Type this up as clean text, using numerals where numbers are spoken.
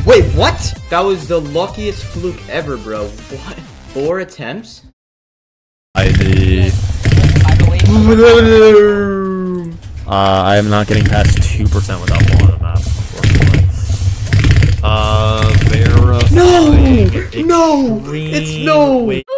Wait, what? That was the luckiest fluke ever, bro. What? 4 attempts? I am not getting past 2% without blowing the map, unfortunately. Verifying. No! No! It's no! Wait.